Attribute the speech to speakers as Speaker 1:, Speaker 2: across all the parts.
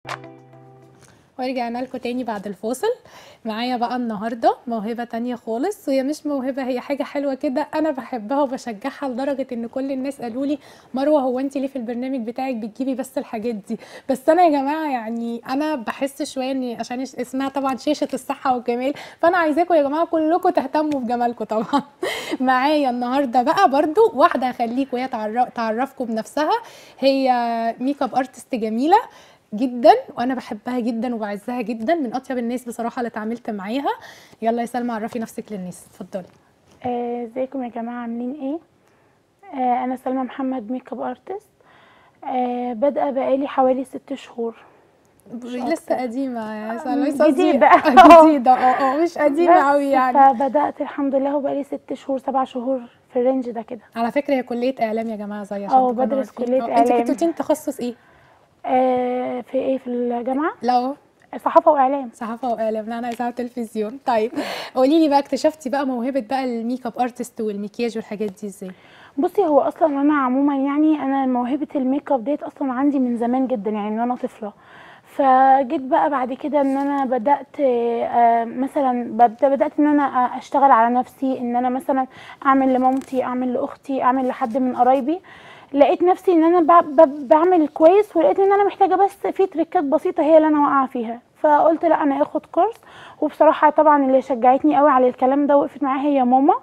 Speaker 1: ورجعنا لكم تاني بعد الفاصل. معايا بقى النهارده موهبه تانية خالص، وهي مش موهبه، هي حاجه حلوه كده انا بحبها وبشجعها لدرجه ان كل الناس قالوا لي مروه هو انت ليه في البرنامج بتاعك بتجيبي بس الحاجات دي؟ بس انا يا جماعه يعني انا بحس شويه ان عشان اسمها طبعا شاشه الصحه والجمال، فانا عايزاكم يا جماعه كلكم تهتموا بجمالكم طبعا. معايا النهارده بقى برضو واحده هخليكم هي تعرفكم بنفسها. هي ميك اب ارتست جميله جدا وانا بحبها جدا وبعزها جدا، من اطيب الناس بصراحه اللي اتعاملت معاها. يلا يا سلمى عرفي نفسك للناس، اتفضلي.
Speaker 2: ازيكم يا جماعه، عاملين ايه؟ انا سلمى محمد، ميك اب ارتست. بادئه بقالي حوالي 6 شهور، مش
Speaker 1: لسه
Speaker 2: اكتر.
Speaker 1: قديمه يا سلمى، لسه قصدي
Speaker 2: جديده.
Speaker 1: جديده. مش قديمه قوي
Speaker 2: بس
Speaker 1: يعني.
Speaker 2: فبدات الحمد لله، وبقالي 6 شهور 7 شهور في الرينج ده كده.
Speaker 1: على فكره هي كليه اعلام يا جماعه، زي عشان تكونوا
Speaker 2: بدرس
Speaker 1: عارفين.
Speaker 2: كليه
Speaker 1: انت كنت
Speaker 2: اعلام.
Speaker 1: قلتي تخصص ايه؟
Speaker 2: في ايه؟ في الجامعه.
Speaker 1: لا
Speaker 2: صحافه واعلام.
Speaker 1: صحافه واعلام، لا انا عايزاها تلفزيون. طيب قولي لي بقى، اكتشفتي بقى موهبه بقى الميك اب ارتست والمكياج والحاجات دي ازاي؟
Speaker 2: بصي، هو اصلا انا عموما يعني انا موهبه الميك اب ديت اصلا عندي من زمان جدا، يعني من وانا طفله. فجيت بقى بعد كده ان انا بدات مثلا بدات ان انا اشتغل على نفسي، ان انا مثلا اعمل لمامتي، اعمل لاختي، اعمل لحد من قرايبي. لقيت نفسي ان انا بعمل كويس، ولقيت ان انا محتاجه بس في تريكات بسيطه هي اللي انا واقعه فيها. فقلت لا، انا اخد كورس. وبصراحه طبعا اللي شجعتني قوي على الكلام ده وقفت معايا هي ماما.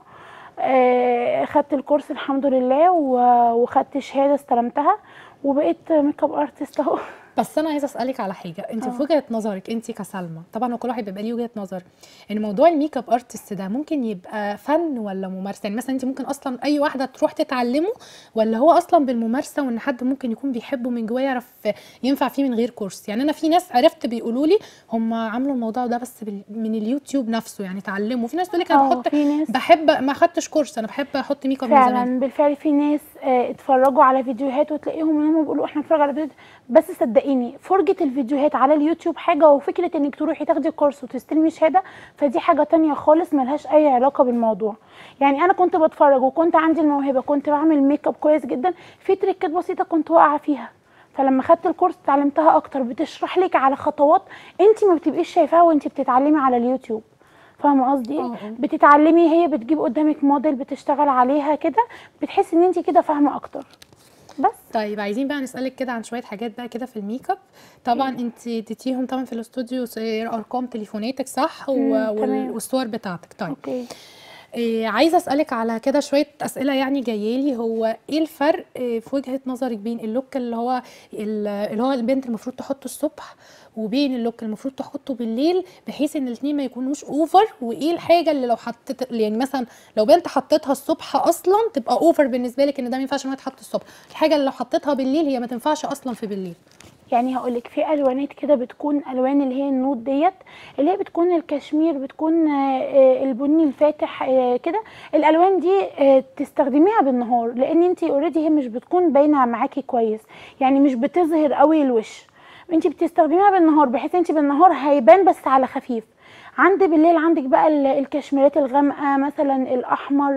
Speaker 2: خدت الكورس الحمد لله، وخدت شهاده استلمتها، وبقيت ميك اب ارتست اهو.
Speaker 1: بس انا عايزه اسالك على حاجه، انت في وجهه نظرك انت كسلمى، طبعا وكل واحد بيبقى ليه وجهه نظر، ان موضوع الميك اب ارتست ده ممكن يبقى فن ولا ممارسه؟ يعني مثلا انت ممكن اصلا اي واحده تروح تتعلمه، ولا هو اصلا بالممارسه وان حد ممكن يكون بيحبه من جواه يعرف ينفع فيه من غير كورس؟ يعني انا في ناس عرفت بيقولوا لي هم عملوا الموضوع ده بس من اليوتيوب نفسه، يعني اتعلموا. في ناس تقول لك انا
Speaker 2: في ناس
Speaker 1: بحب ما خدتش كورس، انا بحب احط ميك اب من زمان.
Speaker 2: فعلا بالفعل، في ناس اتفرجوا على فيديوهات وتلاقيهم ان هم بيقولوا احنا بنتفرج على فيديوهات. بس صدقيني، فرجة الفيديوهات على اليوتيوب حاجة، وفكرة انك تروحي تاخدي كورس وتستلمي شهادة فدي حاجة تانية خالص، ملهاش اي علاقة بالموضوع. يعني انا كنت بتفرج وكنت عندي الموهبة، كنت بعمل ميك اب كويس جدا، في تريكات بسيطة كنت واقعة فيها. فلما خدت الكورس اتعلمتها اكتر، بتشرح لك على خطوات انت ما بتبقيش شايفاها وانت بتتعلمي على اليوتيوب. فاهمه قصدي ايه؟ بتتعلمي، هي بتجيب قدامك موديل بتشتغل عليها كده، بتحسي ان انت كده فاهمه اكتر. بس
Speaker 1: طيب عايزين بقى نسألك كده عن شوية حاجات بقى كده في الميك اب. طبعا انت اديتيهم طبعا في الاستوديو ارقام تليفوناتك صح
Speaker 2: تمام.
Speaker 1: والصور بتاعتك. طيب
Speaker 2: اوكي.
Speaker 1: عايزه اسالك على كده شويه اسئله يعني جايالي. هو ايه الفرق في وجهه نظرك بين اللوك اللي هو البنت المفروض تحطه الصبح، وبين اللوك المفروض تحطه بالليل، بحيث ان الاثنين ما يكونوش اوفر؟ وايه الحاجه اللي لو حطيت، يعني مثلا لو بنت حطيتها الصبح اصلا تبقى اوفر بالنسبه لك، ان ده ما ينفعش ان هو يتحط الصبح، الحاجه اللي لو حطيتها بالليل هي ما تنفعش اصلا في بالليل؟
Speaker 2: يعني هقولك، في الوانات كده بتكون الوان اللي هي النود ديت، اللي هي بتكون الكشمير، بتكون البني الفاتح كده. الالوان دي تستخدميها بالنهار، لان انت اوريدي هي مش بتكون باينه معاكي كويس، يعني مش بتظهر قوي الوش. انت بتستخدميها بالنهار، بحيث انت بالنهار هيبان بس على خفيف. عند بالليل عندك بقى الكشميرات الغامقه، مثلا الاحمر،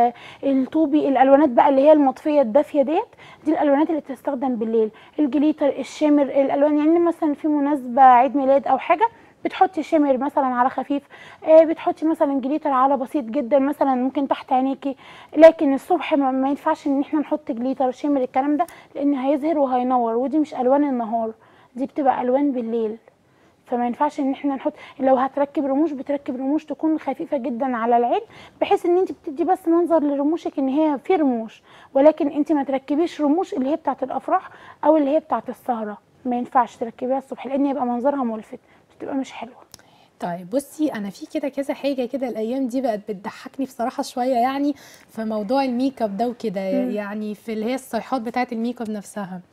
Speaker 2: الطوبي، الالوانات بقى اللي هي المطفيه الدافيه دي الالوانات اللي بتستخدم بالليل. الجليتر، الشمر، الالوان، يعني مثلا في مناسبه عيد ميلاد او حاجه بتحطي شمر مثلا على خفيف، بتحطي مثلا جليتر على بسيط جدا مثلا ممكن تحت عينيكي. لكن الصبح ما ينفعش ان احنا نحط جليتر شمر الكلام ده، لان هيظهر وهينور، ودي مش الوان النهار، دي بتبقى الوان بالليل. فما ينفعش ان احنا نحط، لو هتركب رموش بتركب رموش تكون خفيفه جدا على العين، بحيث ان انت بتدي بس منظر لرموشك ان هي في رموش، ولكن انت ما تركبيش رموش اللي هي بتاعه الافراح او اللي هي بتاعه السهره. ما ينفعش تركبيها الصبح، لان يبقى منظرها ملفت، بتبقى مش حلوه.
Speaker 1: طيب بصي، انا في كده كذا حاجه كده الايام دي بقت بتضحكني بصراحه شويه، يعني في موضوع الميك اب ده وكده، يعني في اللي هي الصيحات بتاعه الميك اب نفسها.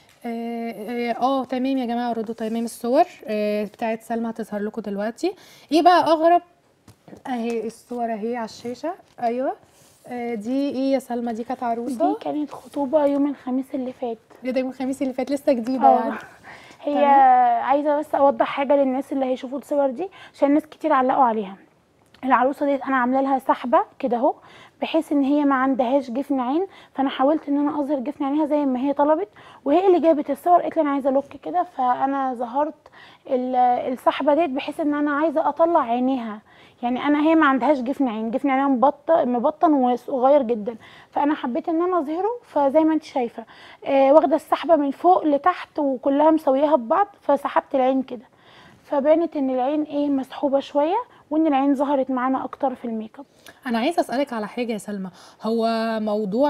Speaker 1: تمام يا جماعه، ردوا تمام. الصور بتاعت سلمى هتظهر لكم دلوقتي. ايه بقى اغرب؟ اهي الصور اهي على الشاشه. ايوه. دي ايه يا سلمى؟ دي كانت
Speaker 2: دي
Speaker 1: عروسه؟
Speaker 2: كانت خطوبه يوم الخميس اللي فات.
Speaker 1: ايه ده؟ يوم الخميس اللي فات؟ لسه جديده
Speaker 2: اه.
Speaker 1: يعني.
Speaker 2: هي
Speaker 1: تمام.
Speaker 2: عايزه بس اوضح حاجه للناس اللي هيشوفوا الصور دي، عشان ناس كتير علقوا عليها. العروسه ديت انا عامله لها سحبه كده اهو، بحيث ان هي ما عندهاش جفن عين، فانا حاولت ان انا اظهر جفن عينيها زي ما هي طلبت، وهي اللي جابت الصور قالت لي انا عايزه لوك كده، فانا ظهرت السحبه ديت بحيث ان انا عايزه اطلع عينيها. يعني انا هي ما عندهاش جفن عين، جفن عينيها مبطن وصغير جدا، فانا حبيت ان انا اظهره. فزي ما انت شايفه واخده السحبه من فوق لتحت وكلها مسوياها ببعض، فسحبت العين كده، فبانت ان العين ايه مسحوبه شويه، وان العين ظهرت معانا اكتر في الميك اب.
Speaker 1: انا عايزه اسالك على حاجه يا سلمى. هو موضوع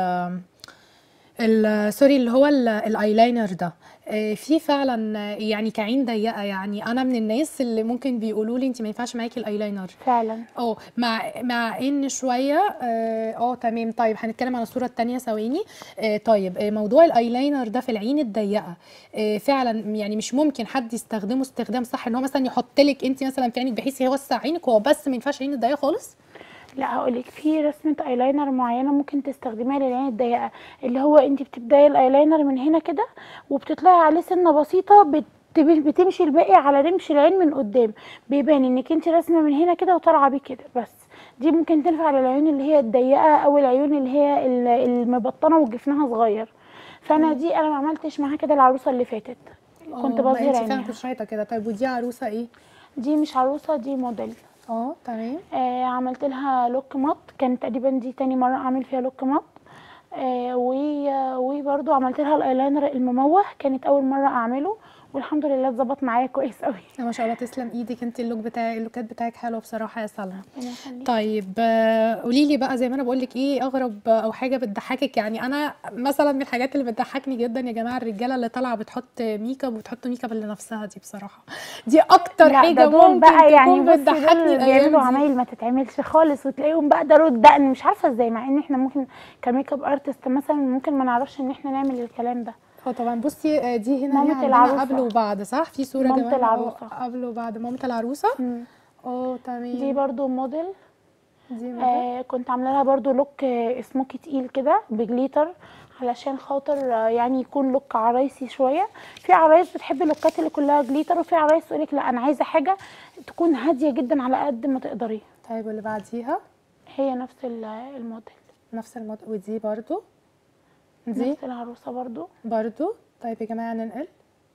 Speaker 1: سوري اللي هو الايلاينر ده، في فعلا يعني كعين ضيقه، يعني انا من الناس اللي ممكن بيقولوا لي انت ما ينفعش معاكي الايلاينر.
Speaker 2: فعلا.
Speaker 1: مع ان شويه تمام. طيب هنتكلم على الصوره الثانيه ثواني. طيب موضوع الايلاينر ده في العين الضيقه فعلا يعني مش ممكن حد يستخدمه استخدام صح، ان هو مثلا يحط لك انت مثلا في عينك بحيث يوسع عينك هو، بس ما ينفعش عين الضيقه خالص؟
Speaker 2: لا هقولك، في رسمه ايلاينر معينه ممكن تستخدميها للعين الضيقه، اللي هو انت بتبداي الايلاينر من هنا كده وبتطلعي عليه سنه بسيطه، بتمشي الباقي على رمش العين من قدام، بيبان انك انت راسمه من هنا كده وطالعه بيه كده بس. دي ممكن تنفع للعيون اللي هي الضيقه او العيون اللي هي المبطنه وجفنها صغير. فانا دي انا ما عملتش معاها كده العروسه اللي فاتت، كنت
Speaker 1: ما
Speaker 2: بظهر
Speaker 1: انت فعلا
Speaker 2: عينيها.
Speaker 1: كنت شايطه كده. طيب ودي عروسه ايه؟
Speaker 2: دي مش عروسه، دي موديل.
Speaker 1: تمام.
Speaker 2: عملت لها لوك مط، كانت تقريبا دي تاني مره اعمل فيها لوك مط. وبرده عملت لها الايلاينر المموه، كانت اول مره اعمله، والحمد لله اتظبط معايا كويس قوي.
Speaker 1: ما شاء الله، تسلم ايدك. انت اللوكات بتاعك حلوه بصراحه يا سلمى.
Speaker 2: ربنا يخليك.
Speaker 1: طيب قولي لي بقى، زي ما انا بقول لك، ايه اغرب او حاجه بتضحكك؟ يعني انا مثلا من الحاجات اللي بتضحكني جدا يا جماعه الرجاله اللي طالعه بتحط ميك اب وبتحط ميك اب لنفسها، دي بصراحه دي اكتر
Speaker 2: لا ده
Speaker 1: حاجه
Speaker 2: دول
Speaker 1: ممكن
Speaker 2: بقى يعني
Speaker 1: تكون
Speaker 2: بصي
Speaker 1: بتضحكني
Speaker 2: دول
Speaker 1: الايام
Speaker 2: بيعملوا
Speaker 1: دي.
Speaker 2: عمايل ما تتعملش خالص، وتلاقيهم بقى داروا الدقن مش عارفه ازاي، مع ان احنا ممكن كميك اب ارتست مثلا ممكن ما نعرفش ان احنا نعمل الكلام ده.
Speaker 1: طبعا. بصي دي هنا هي
Speaker 2: مامة
Speaker 1: عندنا قبل
Speaker 2: العروسه.
Speaker 1: وبعد، صح؟ في صوره
Speaker 2: مامة
Speaker 1: كمان
Speaker 2: العروسه.
Speaker 1: قبل وبعد مامة العروسه.
Speaker 2: مم. دي
Speaker 1: تمام.
Speaker 2: برضو موديل.
Speaker 1: دي موديل.
Speaker 2: كنت عامله لها برضو لوك سموكي تقيل كده بجليتر، علشان خاطر يعني يكون لوك عرايسي شويه. في عرايس بتحب اللوكات اللي كلها جليتر، وفي عرايس تقولك لا انا عايزه حاجه تكون هاديه جدا على قد ما تقدري.
Speaker 1: طيب واللي بعديها؟
Speaker 2: هي نفس الموديل.
Speaker 1: نفس الموديل. ودي دي
Speaker 2: نفس العروسه برضو.
Speaker 1: طيب يا جماعه ننقل.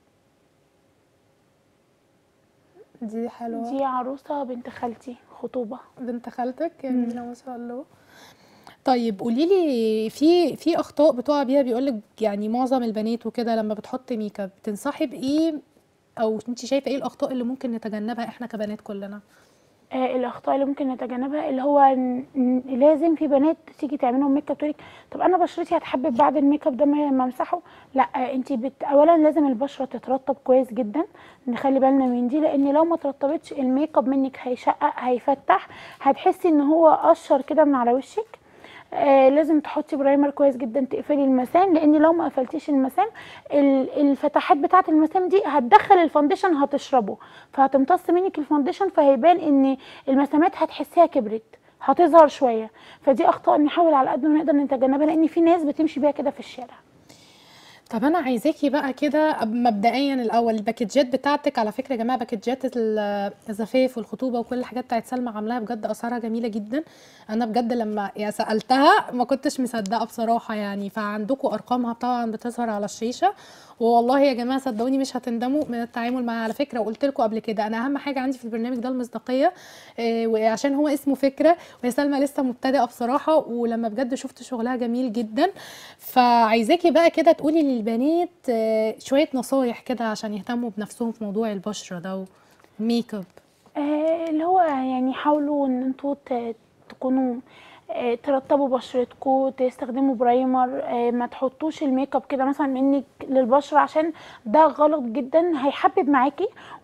Speaker 1: دي حلوه.
Speaker 2: دي عروسه بنت خالتي، خطوبه.
Speaker 1: بنت خالتك جميله ما شاء الله. طيب قولي لي، في اخطاء بتقع بيها بيقولك يعني معظم البنات وكده لما بتحط ميك اب، بتنصحي بايه؟ او انت شايفه ايه الاخطاء اللي ممكن نتجنبها احنا كبنات كلنا؟
Speaker 2: الاخطاء اللي ممكن نتجنبها اللي هو لازم في بنات تيجي تعملهم ميك اب تقولك طب انا بشرتي هتحبب بعد الميك اب ده ما امسحه. لا انت اولا لازم البشره تترطب كويس جدا، نخلي بالنا من دي، لان لو ما ترطبتش الميك اب منك هيشقق هيفتح، هتحسي ان هو قشر كده من على وشك. لازم تحطي برايمر كويس جدا، تقفلي المسام، لان لو ما قفلتيش المسام الفتحات بتاعه المسام دي هتدخل الفاونديشن هتشربه، فهتمتص منك الفاونديشن، فهيبان ان المسامات هتحسيها كبرت هتظهر شويه. فدي اخطاء نحاول على قد ما نقدر نتجنبها، لان في ناس بتمشي بيها كده في الشارع.
Speaker 1: طب انا عايزاكي بقى كده مبدئيا الاول الباكجات بتاعتك. على فكره يا جماعه باكجات الزفاف والخطوبه وكل الحاجات بتاعت سلمى عاملاها بجد اسعارها جميله جدا. انا بجد لما سالتها ما كنتش مصدقه بصراحه يعني. فعندكم ارقامها طبعا بتظهر على الشاشه، والله يا جماعه صدقوني مش هتندموا من التعامل معاها. على فكره وقلت لكم قبل كده انا اهم حاجه عندي في البرنامج ده المصداقيه، وعشان هو اسمه فكره، وهي سلمى لسه مبتدئه بصراحه، ولما بجد شفت شغلها جميل جدا. فعايزاكي بقى كده تقولي للبنات شويه نصايح كده عشان يهتموا بنفسهم في موضوع البشره ده والميك اب.
Speaker 2: اللي هو يعني حاولوا ان انتوا تكونوا ترطبوا بشرتكم، تستخدموا برايمر، ما تحطوش الميك اب كده مثلا منك للبشره، عشان ده غلط جدا، هيحبب معاكي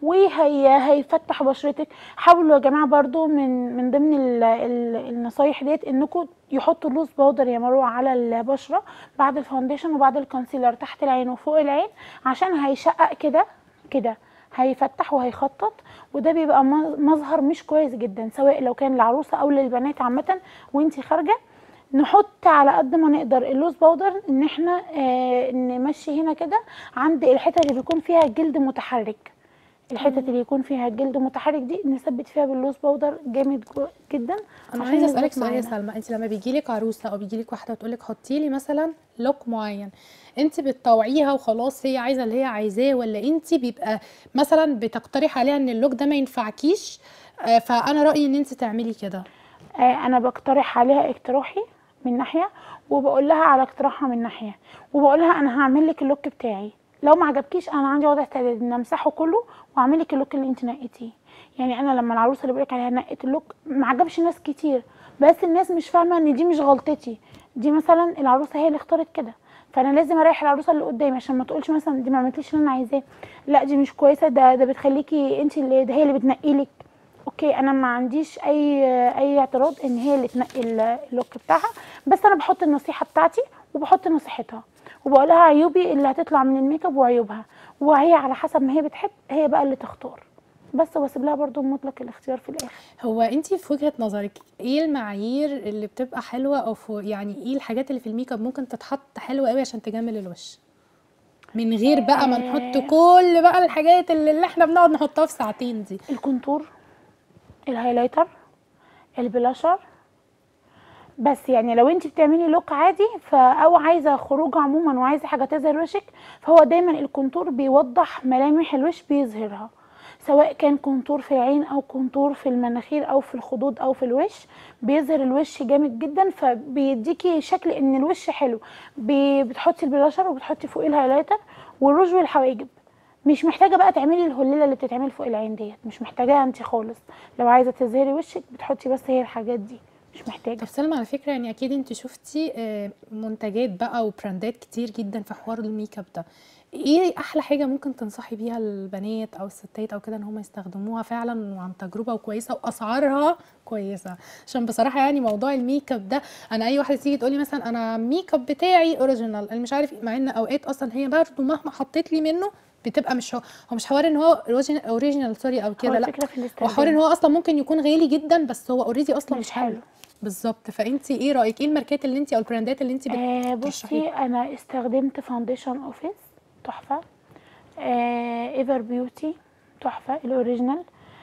Speaker 2: وهيفتح بشرتك. حاولوا يا جماعه برضو من ضمن النصايح ديت انكم يحطوا لوز باودر يا مروه على البشره بعد الفاونديشن وبعد الكونسيلر تحت العين وفوق العين، عشان هيشقق كده هيفتح وهيخطط، وده بيبقى مظهر مش كويس جدا سواء لو كان للعروسه او للبنات عامه. وانتي خارجه نحط على قد ما نقدر اللوز باودر، ان احنا نمشي هنا كده عند الحته اللي بيكون فيها جلد متحرك، الحتت اللي يكون فيها الجلد متحرك دي نثبت فيها باللوز باودر جامد جدا
Speaker 1: انا
Speaker 2: عشان
Speaker 1: عايزه اسالك
Speaker 2: يثبت
Speaker 1: سؤال يا
Speaker 2: معانا.
Speaker 1: سلمى، انت لما بيجيلك عروسه او بيجيلك واحده تقول لك حطي لي مثلا لوك معين، انت بتطوعيها وخلاص هي عايزه اللي هي عايزاه، ولا انت بيبقى مثلا بتقترح عليها ان اللوك ده ما ينفعكيش فانا رايي ان انت تعملي كده؟
Speaker 2: انا بقترح عليها اقتراحي من ناحيه، وبقول لها على اقتراحها من ناحيه، وبقول لها انا هعمل لك اللوك بتاعي، لو ما عجبكيش انا عندي وضع استعداد ان امسحه كله واعمل لك اللوك اللي انت نقيتيه. يعني انا لما العروسه اللي بقولك عليها نقيت اللوك ما عجبش ناس كتير، بس الناس مش فاهمه ان دي مش غلطتي، دي مثلا العروسه هي اللي اختارت كده، فانا لازم اريح العروسه اللي قدامي عشان ما تقولش مثلا دي ما عملتليش اللي انا عايزاه، لا دي مش كويسه، ده بتخليكي انت اللي ده هي اللي بتنقي لك. اوكي انا ما عنديش اي اعتراض ان هي اللي تنقي اللوك بتاعها، بس انا بحط النصيحه بتاعتي وبحط نصيحتها وبقول لها عيوبي اللي هتطلع من الميك اب وعيوبها، وهي على حسب ما هي بتحب هي بقى اللي تختار، بس واسيب لها برضو مطلق الاختيار في الاخر.
Speaker 1: هو انت في وجهه نظرك ايه المعايير اللي بتبقى حلوه، او يعني ايه الحاجات اللي في الميك اب ممكن تتحط حلوه قوي عشان تجمل الوش، من غير بقى ما نحط
Speaker 2: آه
Speaker 1: كل بقى الحاجات اللي احنا بنقعد نحطها في ساعتين دي؟
Speaker 2: الكونتور، الهايلايتر، البلاشر، بس يعني لو انت بتعملي لوك عادي او عايزه خروج عموما وعايزه حاجه تظهر وشك، فهو دايما الكونتور بيوضح ملامح الوش بيظهرها، سواء كان كونتور في العين او كونتور في المناخير او في الخدود او في الوش، بيظهر الوش جامد جدا فبيديكي شكل ان الوش حلو. بتحطي البلاشر وبتحطي فوقيه الهايلايتر والروج والحواجب، مش محتاجه بقى تعملي الهليله اللي بتتعمل فوق العين ديت، مش محتاجاها انت خالص، لو عايزه تظهري وشك بتحطي بس هي الحاجات دي، مش محتاجه.
Speaker 1: طب سلمى، على فكرة يعني أكيد أنت شفتي منتجات بقى وبراندات كتير جدا في حوار الميك اب ده، ايه أحلى حاجة ممكن تنصحي بيها البنات أو الستات أو كده إن هم يستخدموها فعلا وعن تجربة وكويسة وأسعارها كويسة؟ عشان بصراحة يعني موضوع الميك اب ده، أنا أي واحدة تيجي تقولي مثلا أنا الميك اب بتاعي أوريجينال أنا مش عارف إيه، مع إن أوقات أصلا هي برضه مهما حطيت لي منه بتبقى مش هو مش حوار ان هو اوريجينال سوري او
Speaker 2: هو
Speaker 1: كده، لا،
Speaker 2: الفكره في
Speaker 1: هو حوار ان
Speaker 2: الاستخدام
Speaker 1: هو اصلا ممكن يكون غالي جدا بس هو اوريدي اصلا
Speaker 2: مش
Speaker 1: مش حلو.
Speaker 2: حلو.
Speaker 1: بالظبط، فانتي ايه رايك، ايه الماركات اللي انتي او البراندات اللي انتي بترشحيها؟
Speaker 2: بصي انا استخدمت فاونديشن اوفيس تحفه، ايفر بيوتي تحفه الاوريجينال،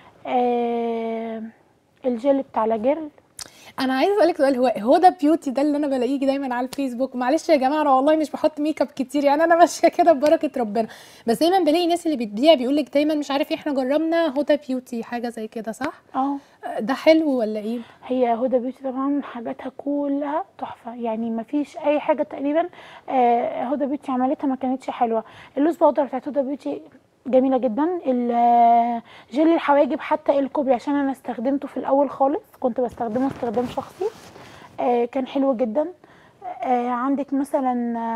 Speaker 2: آه الجل بتاع لاجيرل.
Speaker 1: انا عايزه اسالك سؤال، هو ده بيوتي ده اللي انا بلاقيه دايما على الفيسبوك؟ معلش يا جماعه انا والله مش بحط ميك اب كتير، يعني انا ماشيه كده ببركه ربنا، بس دايما بلاقي ناس اللي بتبيع بيقول لك دايما مش عارف ايه احنا جربنا هدى بيوتي حاجه زي كده، صح؟
Speaker 2: اه
Speaker 1: ده حلو ولا ايه؟
Speaker 2: هي هدى بيوتي طبعا حاجاتها كلها تحفه، يعني ما فيش اي حاجه تقريبا هدى بيوتي عملتها ما كانتش حلوه. اللوز باودر بتاعت هدى بيوتي جميله جدا، جل الحواجب حتى الكوبري عشان انا استخدمته في الاول خالص كنت بستخدمه استخدام شخصي، كان حلو جدا. عندك مثلا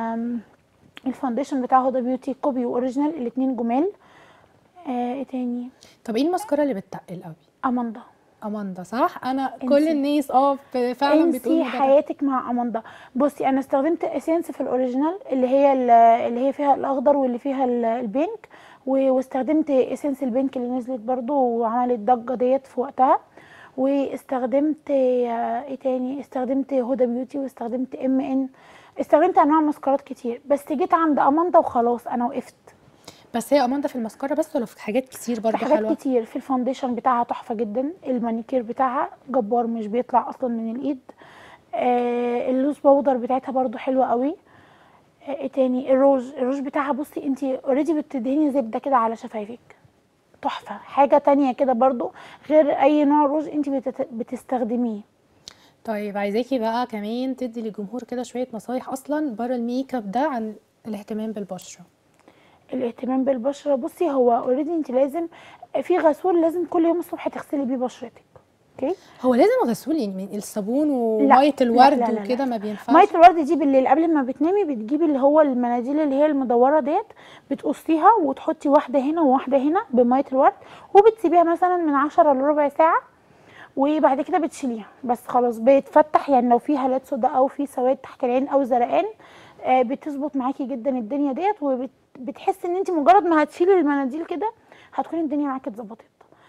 Speaker 2: الفاونديشن بتاع هدى بيوتي كوبي واوريجينال الاتنين جمال. ايه تاني؟
Speaker 1: طب ايه الماسكارا اللي بتتقل قوي؟
Speaker 2: اماندا.
Speaker 1: اماندا، صح؟ انا كل
Speaker 2: انسي
Speaker 1: الناس فعلا بتقول
Speaker 2: انسي
Speaker 1: الموضوع ده.
Speaker 2: حياتك مع اماندا. بصي انا استخدمت اسينس في الاوريجينال اللي هي فيها الاخضر واللي فيها البينك، واستخدمت اسينس البينك اللي نزلت برضو وعملت ضجه ديت في وقتها، واستخدمت ايه تاني، استخدمت هدى بيوتي واستخدمت ان، استخدمت انواع ماسكارات كتير، بس جيت عند اماندا وخلاص انا وقفت.
Speaker 1: بس هي اماندا في الماسكارا بس ولا في حاجات كتير
Speaker 2: في
Speaker 1: برضو
Speaker 2: حاجات
Speaker 1: حلوه؟
Speaker 2: كتير، في الفاونديشن بتاعها تحفه جدا، المانيكير بتاعها جبار مش بيطلع اصلا من الايد، اللوز باودر بتاعتها برضو حلوه قوي. ايه تاني، الروج بتاعها بصي انتي اوريدي بتدهني زبده كده على شفايفك، تحفه. حاجه تانية كده برضو غير اي نوع روج انتي بتستخدميه.
Speaker 1: طيب عايزاكي بقى كمان تدي للجمهور كده شويه نصايح اصلا بره الميك اب ده عن الاهتمام بالبشره.
Speaker 2: الاهتمام بالبشره، بصي هو اوريدي انت لازم في غسول لازم كل يوم الصبح تغسلي بيه بشرتك. اوكي،
Speaker 1: هو لازم غسول يعني من الصابون
Speaker 2: لا
Speaker 1: وميه
Speaker 2: لا
Speaker 1: الورد
Speaker 2: لا لا لا،
Speaker 1: وكده ما
Speaker 2: ميه
Speaker 1: بينفعش؟
Speaker 2: الورد دي بالليل قبل ما بتنامي بتجيبي اللي هو المناديل اللي هي المدوره ديت، بتقصيها وتحطي واحده هنا وواحده هنا بميه الورد، وبتسيبيها مثلا من 10 لربع ساعه، وبعد كده بتشيليها بس خلاص بيتفتح، يعني لو في هالات سوداء او في سواد تحت العين او زرقان بتظبط معاكي جدا الدنيا ديت، وبتحسي ان انت مجرد ما هتشيلي المناديل كده هتكون الدنيا معاكي اتظبطت.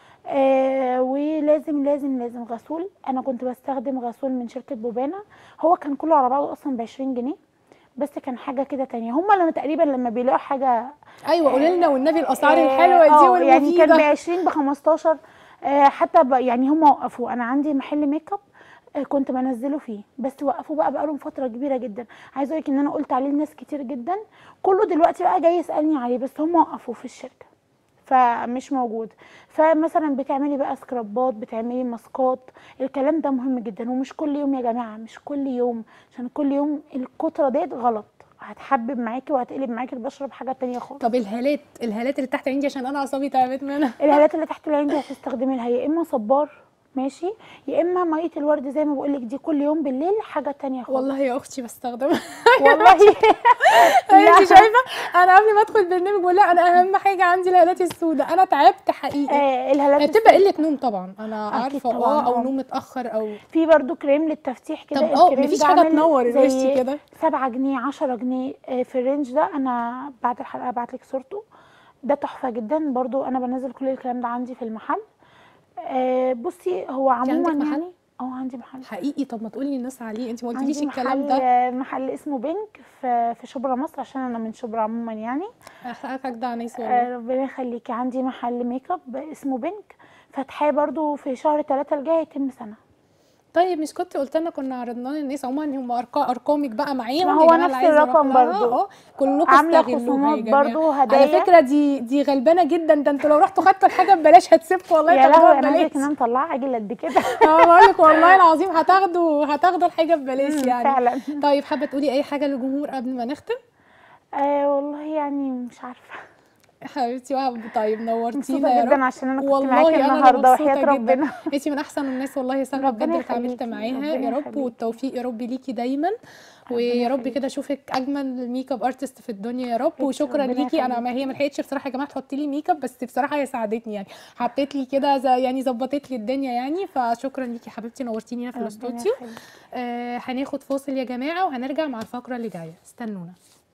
Speaker 2: ولازم لازم لازم غسول، انا كنت بستخدم غسول من شركه بوبانا، هو كان كله على بعضه اصلا ب20 جنيه، بس كان حاجه كده تانية. هم لما تقريبا لما بيلاقوا حاجه
Speaker 1: ايوه قولي لنا والنبي الاسعار الحلوه دي
Speaker 2: يعني كان ب
Speaker 1: والمفيده.
Speaker 2: 20 ب 15. حتى يعني هم وقفوا. انا عندي محل ميك اب كنت بنزله فيه، بس وقفوا بقى بقالهم فتره كبيره جدا. عايزه اقول لك ان انا قلت عليه لناس كتير جدا، كله دلوقتي بقى جاي يسالني عليه، بس هم وقفوا في الشركه فمش موجود. فمثلا بتعملي بقى سكرابات، بتعملي ماسكات، الكلام ده مهم جدا. ومش كل يوم يا جماعه، مش كل يوم، عشان كل يوم الكتره ديت غلط، هتحبب معاكي وهتقلب معاكي البشره بحاجه تانية خالص.
Speaker 1: طب الهالات اللي تحت عندي عشان انا اعصابي تعبت منها.
Speaker 2: الهالات اللي تحت العين دي هتستخدمي لها يا اما صبار ماشي، يا اما ميه الورد زي ما بقول لك، دي كل يوم بالليل حاجه تانية خالص.
Speaker 1: والله يا اختي بستخدمها.
Speaker 2: والله
Speaker 1: انت شايفه انا قبل ما ادخل البرنامج بقول لها انا اهم حاجه عندي الهالات السوداء، انا تعبت حقيقي.
Speaker 2: الهالات
Speaker 1: بتبقى قله نوم طبعا انا
Speaker 2: أكيد
Speaker 1: عارفه،
Speaker 2: طبعاً،
Speaker 1: او نوم متاخر او.
Speaker 2: في برضو كريم للتفتيح كده.
Speaker 1: طب
Speaker 2: الكريم
Speaker 1: مفيش
Speaker 2: ده
Speaker 1: حاجه
Speaker 2: عامل
Speaker 1: تنور الوش
Speaker 2: زي
Speaker 1: كده؟
Speaker 2: 7 جنيه 10 جنيه في الرينج ده. انا بعد الحلقه ابعت لك صورته، ده تحفه جدا برضو. انا بنزل كل الكلام ده عندي في المحل. بصي هو عموما
Speaker 1: عندك محل؟
Speaker 2: يعني عندي محل
Speaker 1: حقيقي؟ طب ما تقولي للناس عليه، انت ما قلتليش
Speaker 2: عندي
Speaker 1: الكلام
Speaker 2: محل
Speaker 1: ده.
Speaker 2: محل اسمه بينك في شبرا مصر، عشان انا من شبرا عموما يعني.
Speaker 1: حقك اجدع ناس والله.
Speaker 2: ربنا يخليكي. عندي محل ميك اب اسمه بينك، فاتحاه برضو في شهر 3 الجاي يتم سنه.
Speaker 1: طيب مش كنت قلت لنا كنا عرضنا للناس عموما هم ارقامك بقى معاهم
Speaker 2: ما
Speaker 1: يا
Speaker 2: هو
Speaker 1: جماعه
Speaker 2: نفس
Speaker 1: اللي عايز يروح
Speaker 2: الرقم
Speaker 1: لها
Speaker 2: برضو.
Speaker 1: كلكم
Speaker 2: عامله
Speaker 1: استغلوها يا
Speaker 2: خصومات
Speaker 1: جماعه.
Speaker 2: برضو
Speaker 1: على
Speaker 2: هدايا.
Speaker 1: فكره دي غلبانه جدا، ده انتوا لو رحتوا خدتوا الحاجه ببلاش هتسيبكم والله
Speaker 2: يا
Speaker 1: تاخدوها
Speaker 2: لهوي، انا عايزه
Speaker 1: ببلاش.
Speaker 2: كمان مطلعه عجل قد كده.
Speaker 1: بقول لك والله العظيم هتاخدوا الحاجه ببلاش يعني.
Speaker 2: فعلا.
Speaker 1: طيب حابه تقولي اي حاجه للجمهور قبل ما نختم؟
Speaker 2: والله يعني مش عارفه.
Speaker 1: حبيبتي وهب، طيب نورتينا
Speaker 2: مبسوطه
Speaker 1: يا رب.
Speaker 2: جدا عشان انا كنت
Speaker 1: والله
Speaker 2: معاكي
Speaker 1: انا اللي
Speaker 2: النهارده
Speaker 1: مبسوطه
Speaker 2: وحياه
Speaker 1: جدا.
Speaker 2: ربنا.
Speaker 1: انتي من احسن الناس والله يا سلمى بجد
Speaker 2: ربنا
Speaker 1: اللي اتعاملت
Speaker 2: يخليكي،
Speaker 1: معاها
Speaker 2: ربنا
Speaker 1: يا رب،
Speaker 2: يخليكي.
Speaker 1: والتوفيق يا رب ليكي دايما،
Speaker 2: ربنا
Speaker 1: ويا رب
Speaker 2: يخليكي.
Speaker 1: كده اشوفك اجمل ميك اب ارتست في الدنيا يا رب. وشكرا
Speaker 2: ربنا
Speaker 1: ليكي. انا ما
Speaker 2: يخليكي.
Speaker 1: هي ما لحقتش بصراحه يا جماعه تحطي لي ميك اب، بس بصراحه هي ساعدتني يعني، حطيت لي كده يعني ظبطت لي الدنيا يعني. فشكرا ليكي حبيبتي، نورتيني هنا في
Speaker 2: ربنا
Speaker 1: الاستوديو.
Speaker 2: يخليكي.
Speaker 1: هناخد فاصل يا جماعه وهنرجع مع الفقره اللي جايه، استنونا.